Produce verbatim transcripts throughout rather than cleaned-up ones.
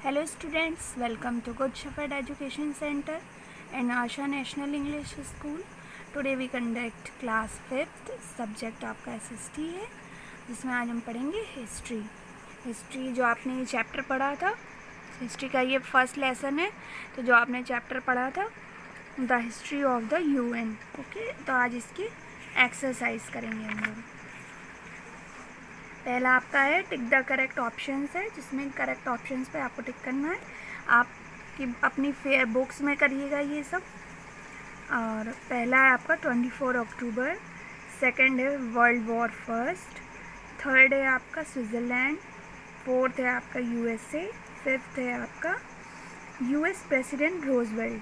Hello students, welcome to Good Shepherd Education Center and Asha National English School. Today we conduct class fifth. Subject आपका S S T है, जिसमें आज हम पढ़ेंगे history. History जो आपने ये चैप्टर पढ़ा था, हिस्ट्री का ये फर्स्ट लेसन है. तो जो आपने चैप्टर पढ़ा था the history of the U N. Okay, तो आज इसकी एक्सरसाइज करेंगे हम लोग. पहला आपका है टिक द करेक्ट ऑप्शंस है, जिसमें करेक्ट ऑप्शंस पे आपको टिक करना है. आप की अपनी फेयर बुक्स में करिएगा ये सब. और पहला है आपका ट्वेंटी फोर अक्टूबर, सेकंड है वर्ल्ड वॉर फर्स्ट, थर्ड है आपका स्विट्ज़रलैंड, फोर्थ है आपका यूएसए, फिफ्थ है आपका यूएस प्रेसिडेंट रोजवेल्ट.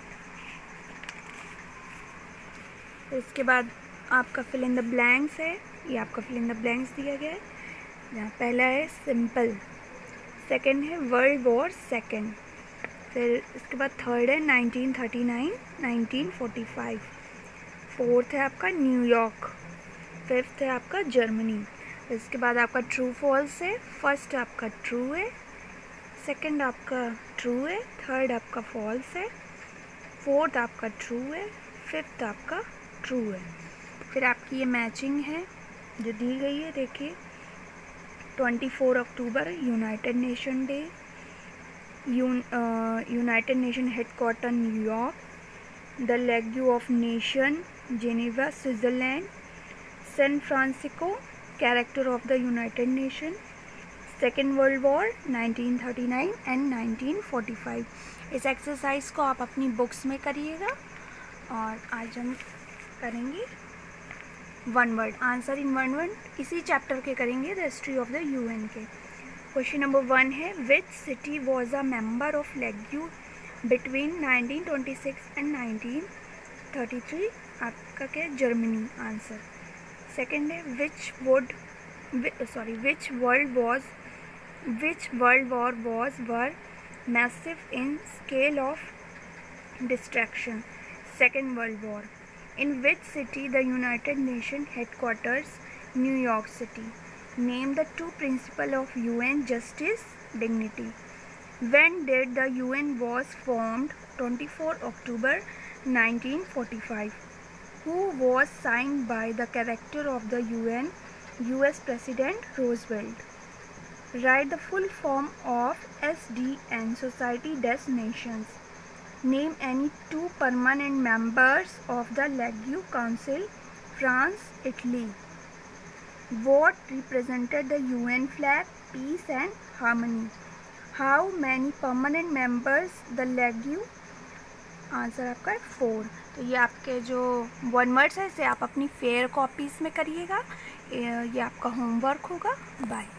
इसके बाद आपका फिल इन द ब्लैंक्स है. ये आपका फिल इन द ब्लैंक्स दिया गया है. यहाँ पहला है सिंपल, सेकंड है वर्ल्ड वॉर सेकंड, फिर इसके बाद थर्ड है nineteen thirty nine nineteen forty five, fourth है आपका न्यूयॉर्क, फिफ्थ है आपका जर्मनी. इसके बाद आपका ट्रू फॉल्स है. फर्स्ट आपका ट्रू है, सेकंड आपका ट्रू है, थर्ड आपका फॉल्स है, फोर्थ आपका ट्रू है, फिफ्थ आपका ट्रू है. फिर आपकी ये मैचिंग है जो दी गई है. देखिए, twenty four October United Nation day, United Nation headquarter New York, the League of nation Geneva Switzerland, San Francisco character of the United Nation, second world war nineteen thirty nine and nineteen forty five. इस exercise को आप अपनी books में करिएगा. और आज हम करेंगे one word answer in one word. इसी चैप्टर के करेंगे the history of the UN के. क्वेश्चन नंबर वन है which city was a member of League between nineteen twenty six and nineteen thirty three. आपका क्या है? Germany answer. सेकंड है which would sorry which world was which world war was were massive in scale of destruction. Second world war. In which city the United Nations headquarters? New York City. Name the two principles of U N: justice, dignity. When did the U N was formed? twenty four October nineteen forty-five. Who was signed by the character of the U N? U S President Roosevelt. Write the full form of S D N, Society des Nations. Name any two permanent members of the Legue Council, France, Italy. What represented the U N flag? Peace and harmony. How many permanent members the Legue? Answer आपका है four. तो ये आपके जो one words है इसे आप अपनी फेयर कॉपीज़ में करिएगा. ये आपका होमवर्क होगा. बाय.